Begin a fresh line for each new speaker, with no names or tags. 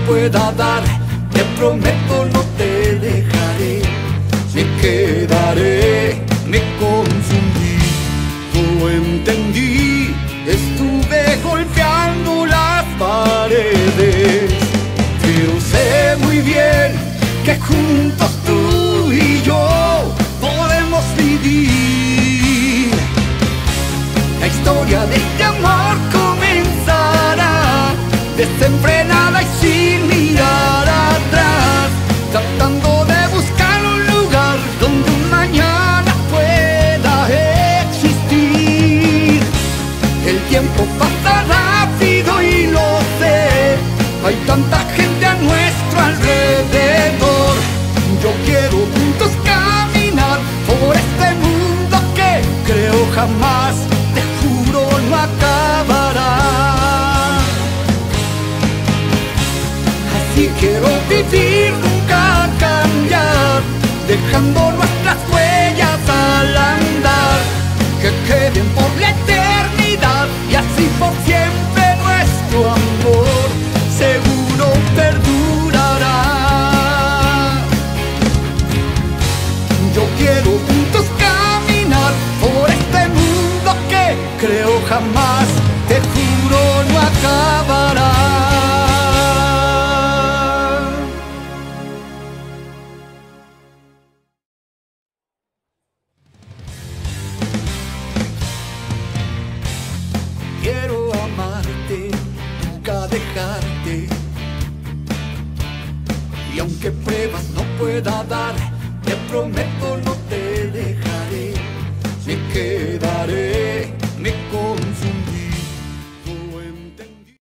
pueda dar, te prometo no te dejaré. Me quedaré, me confundí, no entendí, estuve golpeando las paredes. Pero sé muy bien que juntos tú y yo podemos vivir. La historia de este amor comenzará desenfrenada y sin mirar atrás, tratando de buscar un lugar donde un mañana pueda existir. El tiempo pasa rápido y lo sé, hay tanta gente a nuestro alrededor. Yo quiero juntos caminar por este mundo que creo jamás, te juro, no acabará. Así quiero vivir, nunca cambiar, dejando nuestras huellas al andar, que queden por la eternidad y así por siempre nuestro amor seguro perdurará. Yo quiero juntos caminar por este mundo que creo jamás, te juro, no acabará. Quiero amarte, nunca dejarte, y aunque pruebas no pueda dar, te prometo no te dejaré. Me quedaré, me confundiré,